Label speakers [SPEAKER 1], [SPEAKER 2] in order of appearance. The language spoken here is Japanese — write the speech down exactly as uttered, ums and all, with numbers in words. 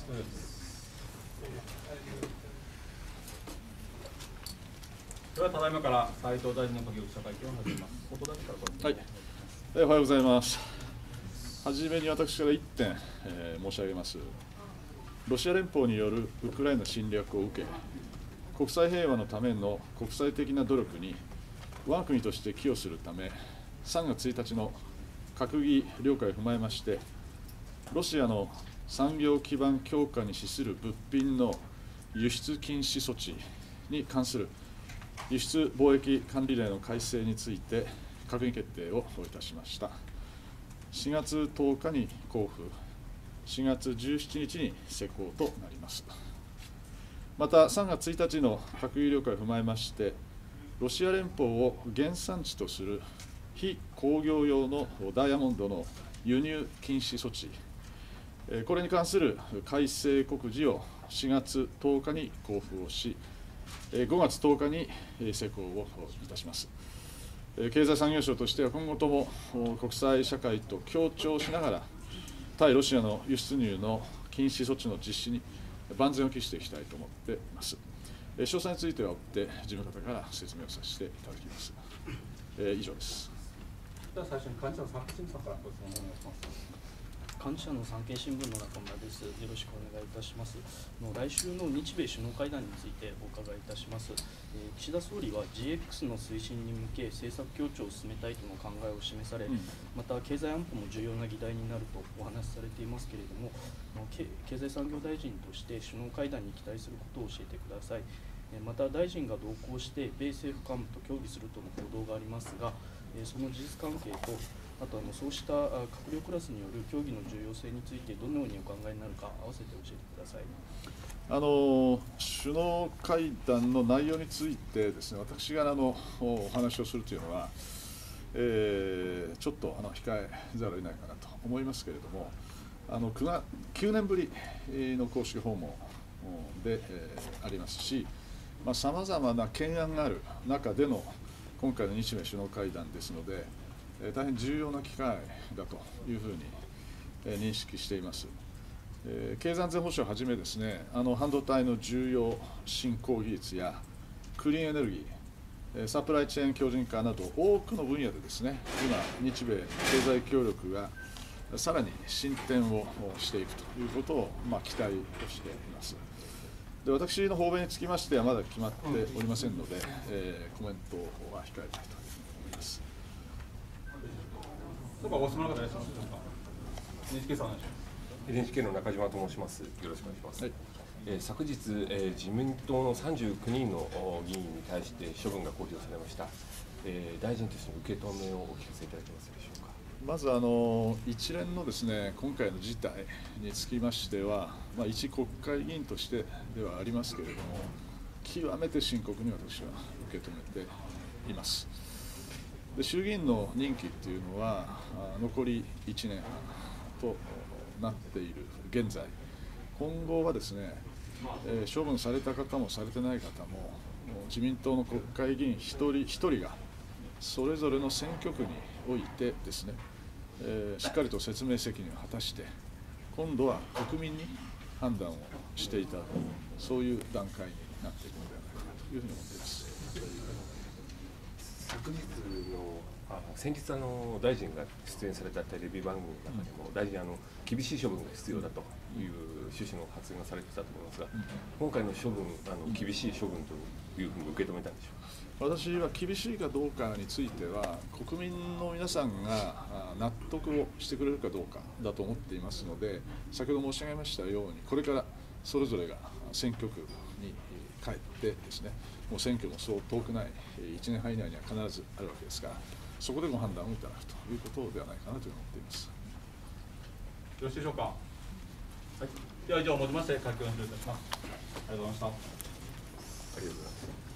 [SPEAKER 1] ではただいまから斉藤大臣の閣議記者会見を始めます。後藤大臣から
[SPEAKER 2] はい、えー、おはようございます。はじめに私からいってん、えー、申し上げます。ロシア連邦によるウクライナ侵略を受け、国際平和のための国際的な努力に我が国として寄与するため、さんがつついたちの閣議了解を踏まえまして、ロシアの産業基盤強化に資する物品の輸出禁止措置に関する輸出貿易管理令の改正について閣議決定をいたしました。しがつとおかに公布、しがつじゅうしちにちに施行となります。またさんがつついたちの閣議了解を踏まえまして、ロシア連邦を原産地とする非工業用のダイヤモンドの輸入禁止措置、これに関する改正告示をしがつとおかに公布をし、ごがつとおかに施行をいたします。経済産業省としては今後とも国際社会と協調しながら、対ロシアの輸出入の禁止措置の実施に万全を期していきたいと思っています。詳細については追って事務方から説明をさせていただきます。以上です。
[SPEAKER 1] では最初に幹事社の産経新聞からご質問をお願いします。
[SPEAKER 3] 幹事社の産経新聞の中村です。よろしくお願いいたします。の来週の日米首脳会談についてお伺いいたします。えー、岸田総理は ジーエックス の推進に向け政策協調を進めたいとの考えを示され、うん、また経済安保も重要な議題になるとお話しされていますけれども、経済産業大臣として首脳会談に期待することを教えてください。また大臣が同行して米政府幹部と協議するとの報道がありますが、その事実関係とあとあのそうした閣僚クラスによる協議の重要性についてどのようにお考えになるか合わせて教えてください。
[SPEAKER 2] あの首脳会談の内容についてですね、私があのお話をするというのは、えー、ちょっとあの控えざるを得ないかなと思いますけれども、あのきゅうねんぶりの公式訪問で、えー、ありますし、さまざまな懸案がある中での今回の日米首脳会談ですので、えー、大変重要な機会だというふうに、えー、認識しています。えー、経済安全保障をはじめですね、あの半導体の重要新興技術やクリーンエネルギー、サプライチェーン強靭化など多くの分野でですね、今日米経済協力がさらに進展をしていくということを、まあ、期待をしています。で、私の訪米につきましてはまだ決まっておりませんので、えー、コメントは控えたいと思います。
[SPEAKER 1] どうかご質問の方いらっしゃいますでしょうか。エヌエイチケー さんお願いします。
[SPEAKER 4] エヌエイチケー の中島と申します。よろしくお願いします。はい、えー、昨日、えー、自民党のさんじゅうきゅうにんの議員に対して処分が公表されました。えー、大臣としての受け止めをお聞かせいただけますでしょうか。
[SPEAKER 2] まずあの一連のですね、今回の事態につきましては、まあ、一国会議員としてではありますけれども、極めて深刻に私は受け止めています。で、衆議院の任期っていうのは残りいちねんはんとなっている現在、今後はですね、えー、処分された方もされてない方も、自民党の国会議員一人一人がそれぞれの選挙区においてですね、えー、しっかりと説明責任を果たして、今度は国民に判断をしていただく、そういう段階になっていくのではないかというふうに思っています。
[SPEAKER 4] 昨日のあ先日あの大臣が出演されたテレビ番組の中でも、うん、大臣あの厳しい処分が必要だという趣旨の発言がされていたと思いますが、うん、今回の処分あの厳しい処分というふうに受け止めたんでしょうか。
[SPEAKER 2] 私は厳しいかどうかについては、国民の皆さんが納得をしてくれるかどうかだと思っていますので、先ほど申し上げましたように、これからそれぞれが選挙区に帰ってですね、もう選挙もそう遠くないいちねんはん以内には必ずあるわけですから、そこでご判断をいただくということではないかなと思っています。よ
[SPEAKER 1] ろしいでしょうか。はい、では以上をもちまして会見を終了いたします。ありがとうございました。
[SPEAKER 4] ありがとうございます。